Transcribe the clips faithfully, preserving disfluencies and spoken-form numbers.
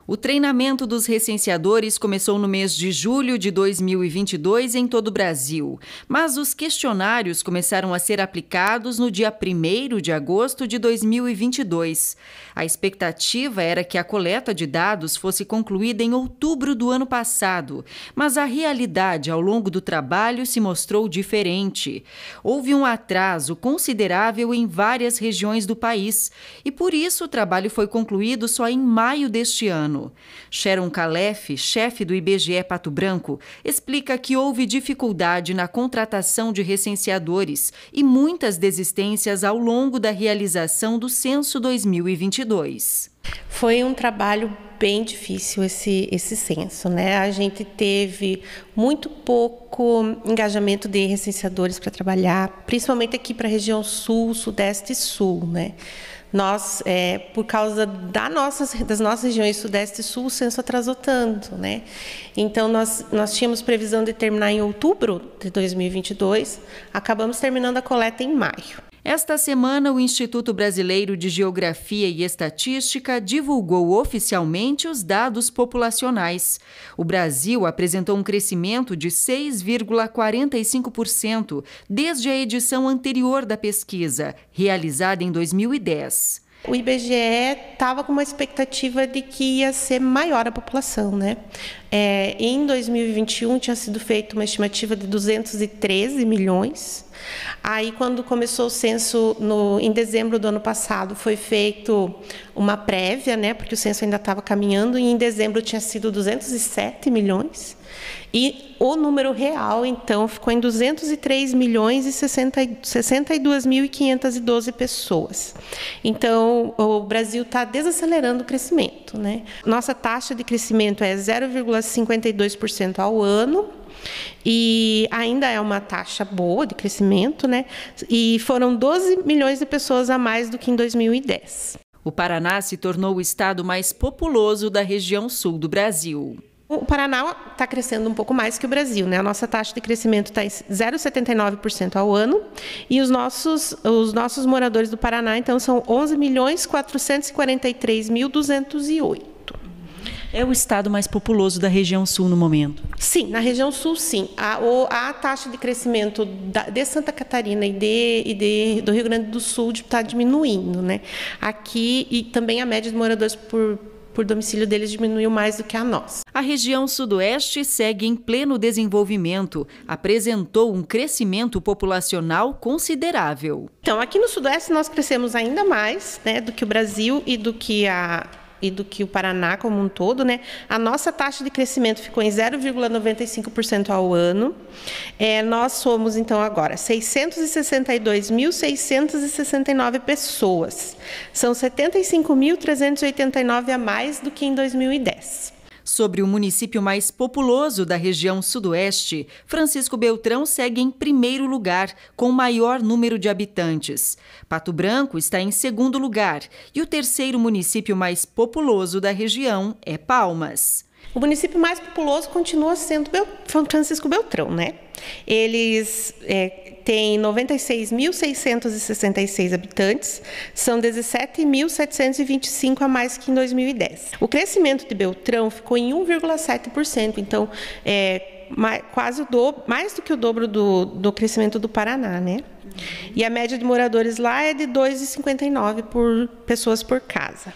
O treinamento dos recenseadores começou no mês de julho de dois mil e vinte e dois em todo o Brasil, mas os questionários começaram a ser aplicados no dia primeiro de agosto de dois mil e vinte e dois. A expectativa era que a coleta de dados fosse concluída em outubro do ano passado, mas a realidade ao longo do trabalho se mostrou diferente. Houve um atraso considerável em várias regiões do país e, por isso, o trabalho foi concluído só em maio deste ano. Sharon Calef, chefe do I B G E Pato Branco, explica que houve dificuldade na contratação de recenseadores e muitas desistências ao longo da realização do Censo dois mil e vinte e dois. Foi um trabalho bem difícil esse, esse censo, né? A gente teve muito pouco engajamento de recenseadores para trabalhar, principalmente aqui para a região sul, sudeste e sul, né? Nós, é, por causa da nossas, das nossas regiões sudeste e sul, o censo atrasou tanto, né? Então, nós, nós tínhamos previsão de terminar em outubro de dois mil e vinte e dois, acabamos terminando a coleta em maio. Esta semana, o Instituto Brasileiro de Geografia e Estatística divulgou oficialmente os dados populacionais. O Brasil apresentou um crescimento de seis vírgula quarenta e cinco por cento desde a edição anterior da pesquisa, realizada em dois mil e dez. O I B G E estava com uma expectativa de que ia ser maior a população, né? É, em dois mil e vinte e um tinha sido feita uma estimativa de duzentos e treze milhões. Aí, quando começou o censo no, em dezembro do ano passado, foi feito uma prévia, né? Porque o censo ainda estava caminhando, e em dezembro tinha sido duzentos e sete milhões. E o número real, então, ficou em duzentos e três milhões e sessenta e duas mil e quinhentas e doze pessoas. Então, o Brasil está desacelerando o crescimento, né? Nossa taxa de crescimento é zero vírgula cinquenta e dois por cento ao ano, e ainda é uma taxa boa de crescimento, né? E foram doze milhões de pessoas a mais do que em dois mil e dez. O Paraná se tornou o estado mais populoso da região sul do Brasil. O Paraná está crescendo um pouco mais que o Brasil, né? A nossa taxa de crescimento está em zero vírgula setenta e nove por cento ao ano, e os nossos, os nossos moradores do Paraná, então, são onze milhões quatrocentos e quarenta e três mil duzentos e oito. É o estado mais populoso da região sul no momento? Sim, na região sul, sim. A, o, a taxa de crescimento da, de Santa Catarina e, de, e de, do Rio Grande do Sul está diminuindo, né? Aqui, e também a média de moradores por por domicílio deles diminuiu mais do que a nossa. A região sudoeste segue em pleno desenvolvimento, apresentou um crescimento populacional considerável. Então, aqui no sudoeste nós crescemos ainda mais, né, do que o Brasil e do que a e do que o Paraná como um todo, né? A nossa taxa de crescimento ficou em zero vírgula noventa e cinco por cento ao ano. É, nós somos, então, agora seiscentos e sessenta e dois mil seiscentos e sessenta e nove pessoas. São setenta e cinco mil trezentos e oitenta e nove a mais do que em dois mil e dez. Sobre o município mais populoso da região sudoeste, Francisco Beltrão segue em primeiro lugar, com maior número de habitantes. Pato Branco está em segundo lugar e o terceiro município mais populoso da região é Palmas. O município mais populoso continua sendo Francisco Beltrão, né? Eles é, têm noventa e seis mil seiscentos e sessenta e seis habitantes, são dezessete mil setecentos e vinte e cinco a mais que em dois mil e dez. O crescimento de Beltrão ficou em um vírgula sete por cento, então é mais, quase o dobro, mais do que o dobro do, do crescimento do Paraná, né? E a média de moradores lá é de dois vírgula cinquenta e nove por pessoas por casa.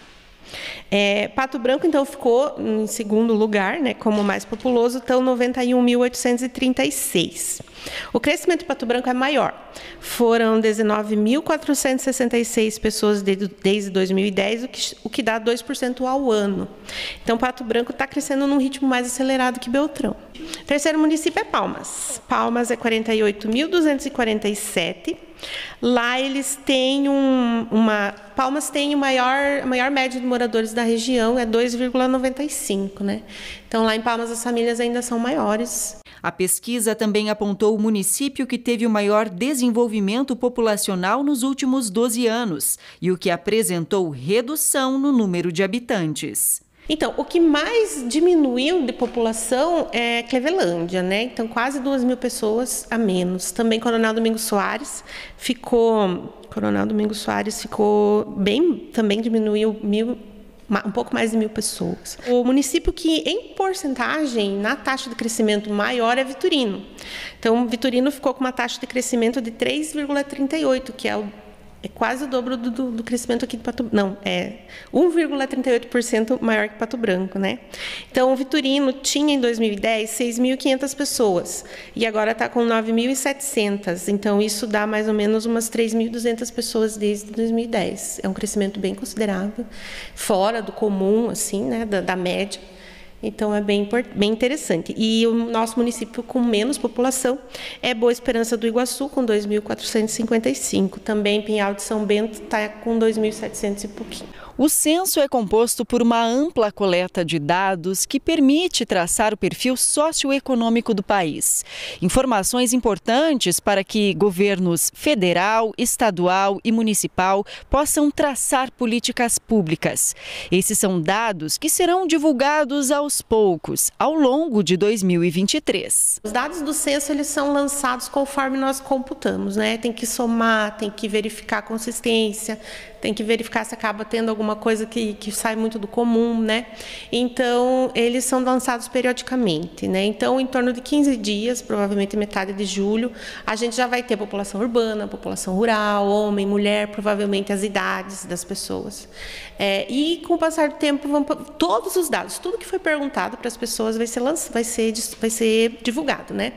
É, Pato Branco, então, ficou em segundo lugar, né, como o mais populoso, então noventa e um mil oitocentos e trinta e seis. O crescimento de Pato Branco é maior. Foram dezenove mil quatrocentos e sessenta e seis pessoas desde, desde dois mil e dez, o que, o que dá dois por cento ao ano. Então, Pato Branco está crescendo num ritmo mais acelerado que Beltrão. O terceiro município é Palmas. Palmas é quarenta e oito mil duzentos e quarenta e sete. Lá eles têm um, uma... Palmas tem o maior, a maior média de moradores da região, é dois vírgula noventa e cinco, né? Então, lá em Palmas, as famílias ainda são maiores. A pesquisa também apontou o município que teve o maior desenvolvimento populacional nos últimos doze anos e o que apresentou redução no número de habitantes. Então, o que mais diminuiu de população é Clevelândia, né? Então, quase duas mil pessoas a menos. Também Coronel Domingos Soares ficou... Coronel Domingos Soares ficou bem... Também diminuiu mil, um pouco mais de mil pessoas. O município que, em porcentagem, na taxa de crescimento maior é Vitorino. Então, Vitorino ficou com uma taxa de crescimento de três vírgula trinta e oito, que é, o, é quase o dobro do, do, do crescimento aqui de Pato Branco. Não, é um vírgula trinta e oito por cento maior que Pato Branco, né? Então, o Vitorino tinha, em dois mil e dez, seis mil e quinhentas pessoas, e agora está com nove mil e setecentas. Então, isso dá mais ou menos umas três mil e duzentas pessoas desde dois mil e dez. É um crescimento bem considerável, fora do comum, assim, né, da, da média. Então, é bem, bem interessante. E o nosso município com menos população é Boa Esperança do Iguaçu, com dois mil quatrocentos e cinquenta e cinco. Também Pinhal de São Bento está com dois mil e setecentos e pouquinho. O censo é composto por uma ampla coleta de dados que permite traçar o perfil socioeconômico do país. Informações importantes para que governos federal, estadual e municipal possam traçar políticas públicas. Esses são dados que serão divulgados aos poucos, ao longo de dois mil e vinte e três. Os dados do censo, eles são lançados conforme nós computamos, né? Tem que somar, tem que verificar a consistência, tem que verificar se acaba tendo alguma coisa que, que sai muito do comum, né? Então, eles são lançados periodicamente, né? Então, em torno de quinze dias, provavelmente metade de julho, a gente já vai ter população urbana, população rural, homem, mulher, provavelmente as idades das pessoas. É, e, com o passar do tempo, vão, todos os dados, tudo que foi perguntado para as pessoas vai ser, lançado, vai ser, vai ser divulgado, né?